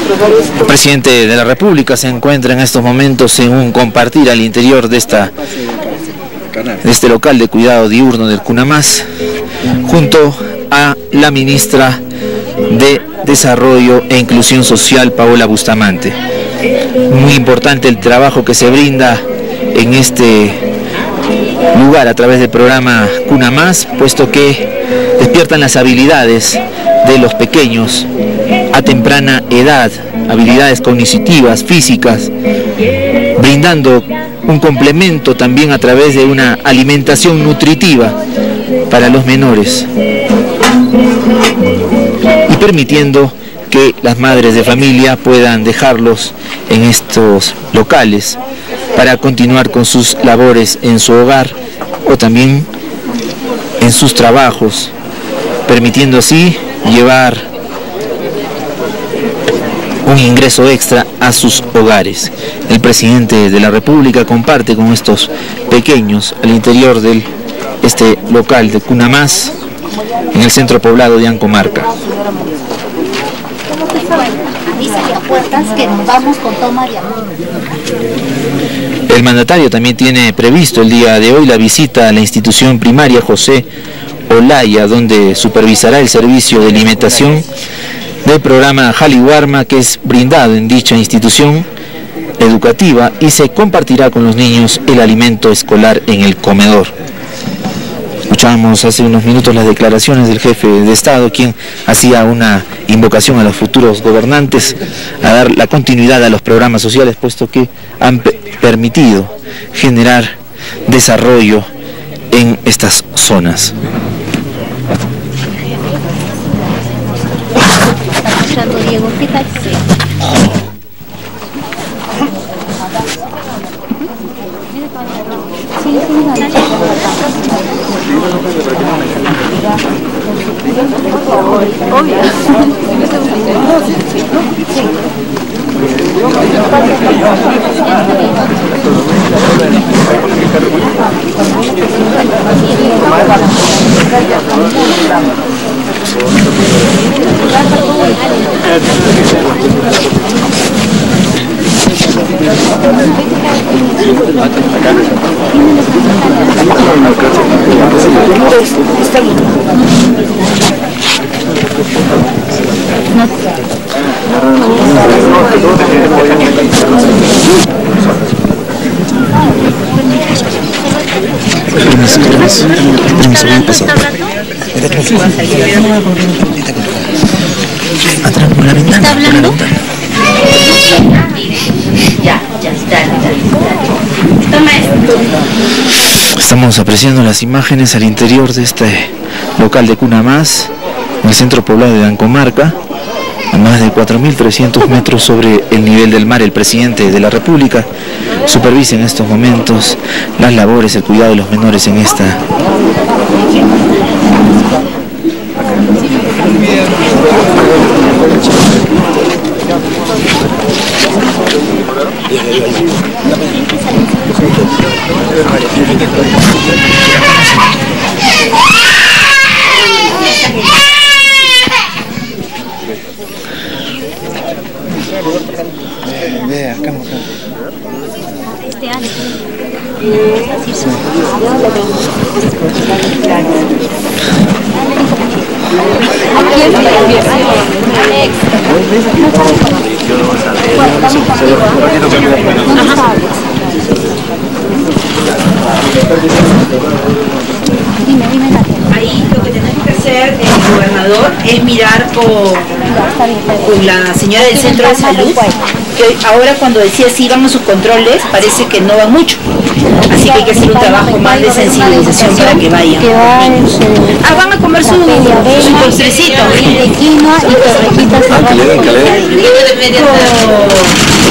El presidente de la República se encuentra en estos momentos en un compartir al interior de este local de cuidado diurno del Cunamás, junto a la ministra de Desarrollo e Inclusión Social, Paola Bustamante. Muy importante el trabajo que se brinda en este lugar a través del programa Cunamás, puesto que despiertan las habilidades de los pequeños a temprana edad, habilidades cognitivas, físicas, brindando un complemento también a través de una alimentación nutritiva para los menores y permitiendo que las madres de familia puedan dejarlos en estos locales para continuar con sus labores en su hogar o también en sus trabajos, permitiendo así llevar un ingreso extra a sus hogares. El presidente de la República comparte con estos pequeños al interior de este local de Cunamás en el centro poblado de Ancomarca. El mandatario también tiene previsto el día de hoy la visita a la institución primaria José Olaya, donde supervisará el servicio de alimentación del programa Jaliwarma que es brindado en dicha institución educativa y se compartirá con los niños el alimento escolar en el comedor. Escuchamos hace unos minutos las declaraciones del jefe de Estado, quien hacía una invocación a los futuros gobernantes a dar la continuidad a los programas sociales, puesto que han permitido generar desarrollo en estas zonas. Diego, ¿qué tal? ¿Está hablando? Estamos apreciando las imágenes al interior de este local de Cunamás, en el centro poblado de Ancomarca, a más de 4.300 metros sobre el nivel del mar. El presidente de la República supervisa en estos momentos las labores, el cuidado de los menores en esta. Ahí lo que tenemos que hacer, el gobernador, es mirar con la señora del centro de salud, que ahora cuando decía si iban a sus controles, parece que no va mucho. Así que hay que hacer un trabajo más de sensibilización para que vayan. Van a comer su postrecito.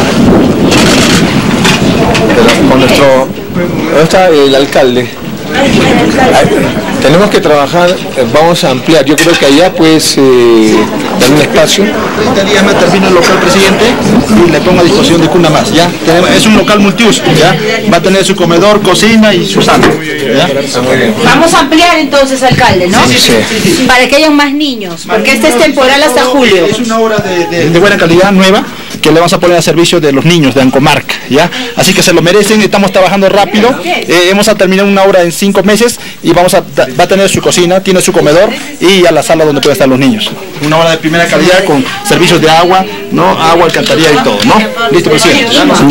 Con nuestro... ¿Dónde está el alcalde? Tenemos que trabajar, vamos a ampliar, yo creo que allá pues dar un espacio. 30 días más termina el local, presidente, y le pongo a disposición de Cuna Más, ¿ya? Es un local multiuso, ¿ya? Va a tener su comedor, cocina y su sala, ¿ya? Vamos a ampliar entonces, alcalde, ¿no? Sí. Para que hayan más niños, porque este es temporal hasta julio. Es una obra de buena calidad, nueva, que le vamos a poner a servicio de los niños de Ancomarca, ¿ya? Así que se lo merecen, estamos trabajando rápido, hemos terminado una obra en 5 meses y va a tener su cocina, tiene su comedor y a la sala donde pueden estar los niños. Una obra de primera calidad con servicios de agua, ¿no? Agua, alcantarilla y todo, ¿no? Listo, presidente.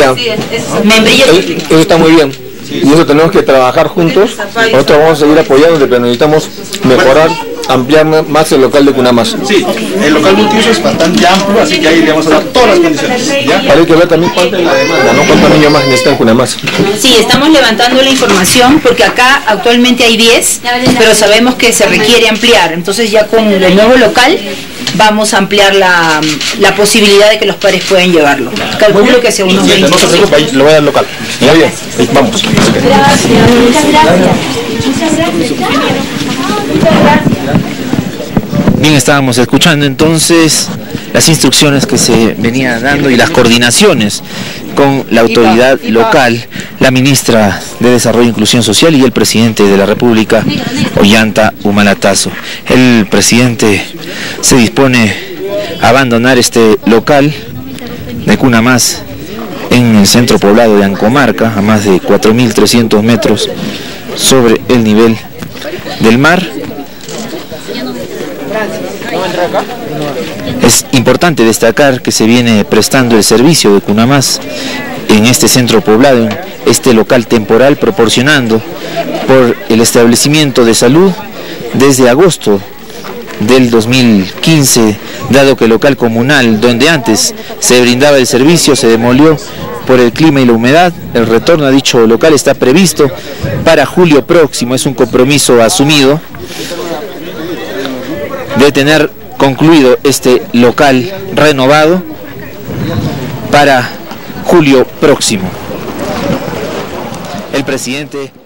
Eso está muy bien. Y eso tenemos que trabajar juntos. Nosotros vamos a seguir apoyándote, pero necesitamos mejorar, ampliar más el local de Cuna Más. Sí, el local multiuso es bastante amplio, así que ahí le vamos a dar todas las condiciones, ¿ya? Hay que ver también cuánto es la demanda, ¿no? ¿Cuántos niños más necesitan Cuna Más? Sí, estamos levantando la información porque acá actualmente hay 10, pero sabemos que se requiere ampliar. Entonces ya con el nuevo local vamos a ampliar la posibilidad de que los padres puedan llevarlo. Calculo que sea unos 20. No se preocupe, ahí lo voy a dar al local. Ya bien, vamos. Gracias, muchas gracias. Bien, estábamos escuchando entonces las instrucciones que se venían dando y las coordinaciones con la autoridad local, la ministra de Desarrollo e Inclusión Social y el presidente de la República, Ollanta Humala-Tazo. El presidente se dispone a abandonar este local de Cuna Más en el centro poblado de Ancomarca, a más de 4.300 metros sobre el nivel del mar. Es importante destacar que se viene prestando el servicio de Cuna Más en este centro poblado, en este local temporal, proporcionando por el establecimiento de salud desde agosto del 2015, dado que el local comunal donde antes se brindaba el servicio se demolió por el clima y la humedad. El retorno a dicho local está previsto para julio próximo. Es un compromiso asumido de tener concluido este local renovado para julio próximo. El presidente